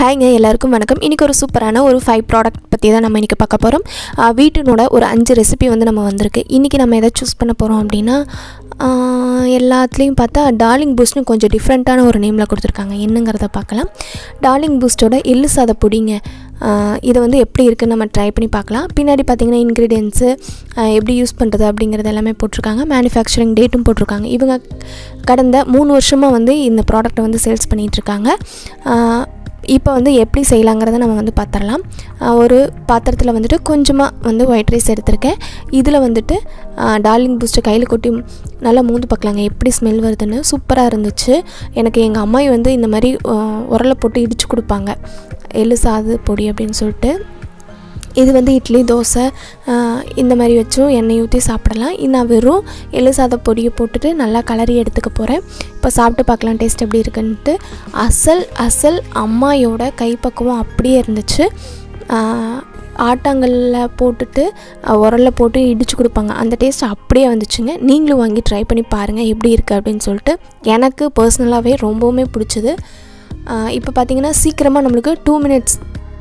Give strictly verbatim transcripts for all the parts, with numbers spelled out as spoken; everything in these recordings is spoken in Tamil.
ஹாய்ங்க எல்லாருக்கும் வணக்கம். இன்றைக்கி ஒரு சூப்பரான ஒரு ஃபைவ் ப்ராடக்ட் பற்றி தான் நம்ம இன்றைக்கி பார்க்க போகிறோம். வீட்டினோட ஒரு அஞ்சு ரெசிபி வந்து நம்ம வந்திருக்கு. இன்றைக்கி நம்ம எதை சூஸ் பண்ண போகிறோம் அப்படின்னா, எல்லாத்துலேயும் பார்த்தா டார்லிங் பூஸ்ட்னு கொஞ்சம் டிஃப்ரெண்ட்டான ஒரு நேமில் கொடுத்துருக்காங்க. என்னங்கிறத பார்க்கலாம். டார்லிங் பூஸ்ட்டோட எள்ளு சாத பொடிங்க. இதை வந்து எப்படி இருக்குன்னு நம்ம ட்ரை பண்ணி பார்க்கலாம். பின்னாடி பார்த்திங்கன்னா இன்க்ரீடியன்ஸு எப்படி யூஸ் பண்ணுறது அப்படிங்கிறது எல்லாமே போட்டிருக்காங்க. மேனுஃபேக்சரிங் டேட்டும் போட்டிருக்காங்க. இவங்க கடந்த மூணு வருஷமாக வந்து இந்த ப்ராடக்ட்டை வந்து சேல்ஸ் பண்ணிகிட்ருக்காங்க. இப்போ வந்து எப்படி செய்யலாங்கிறத நம்ம வந்து பார்த்துடலாம். ஒரு பாத்திரத்தில் வந்துட்டு கொஞ்சமாக வந்து ஒயிட் ரைஸ் எடுத்திருக்கேன். இதில் வந்துட்டு டார்லிங் பூஸ்ட்டை கையில் கொட்டி நல்லா மூந்து பார்க்கலாங்க எப்படி ஸ்மெல் வருதுன்னு. சூப்பராக இருந்துச்சு. எனக்கு எங்கள் அம்மாயி வந்து இந்த மாதிரி உரலை போட்டு இடித்து கொடுப்பாங்க, எள்ளு சாது பொடி அப்படின்னு சொல்லிட்டு. இது வந்து இட்லி, தோசை இந்த மாதிரி வச்சும் எண்ணெய் ஊற்றி சாப்பிடலாம். நான் வெறும் எள்ளு சாத பொடியை போட்டுட்டு நல்லா கலரி எடுத்துக்க போகிறேன். இப்போ சாப்பிட்டு பார்க்கலாம் டேஸ்ட் எப்படி இருக்குன்ட்டு. அசல் அசல் அம்மாயோட கைப்பக்குவம் அப்படியே இருந்துச்சு. ஆட்டாங்கல்ல போட்டுட்டு உரலில் போட்டு இடித்து கொடுப்பாங்க, அந்த டேஸ்ட் அப்படியே வந்துச்சுங்க. நீங்களும் வாங்கி ட்ரை பண்ணி பாருங்கள் எப்படி இருக்குது அப்படின்னு சொல்லிட்டு. எனக்கு பர்சனலாகவே ரொம்பவுமே பிடிச்சது. இப்போ பார்த்திங்கன்னா சீக்கிரமாக நம்மளுக்கு டூ மினிட்ஸ்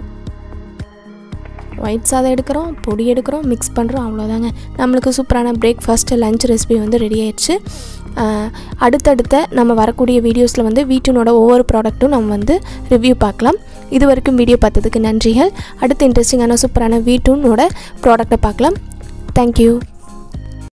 ஒயிட் சாதம் எடுக்கிறோம், பொடி எடுக்கிறோம், மிக்ஸ் பண்ணுறோம், அவ்வளோதாங்க. நம்மளுக்கு சூப்பரான பிரேக்ஃபாஸ்ட் லஞ்ச் ரெசிபி வந்து ரெடி ஆயிடுச்சு. அடுத்தடுத்த நம்ம வரக்கூடிய வீடியோஸில் வந்து வீட்டினோட ஒவ்வொரு ப்ராடக்ட்டும் நம்ம வந்து ரிவ்யூ பார்க்கலாம். இது வரைக்கும் வீடியோ பார்த்ததுக்கு நன்றிகள். அடுத்த இன்ட்ரெஸ்டிங்கான சூப்பரான வீட்டினோட ப்ராடக்டை பார்க்கலாம். தேங்க்யூ.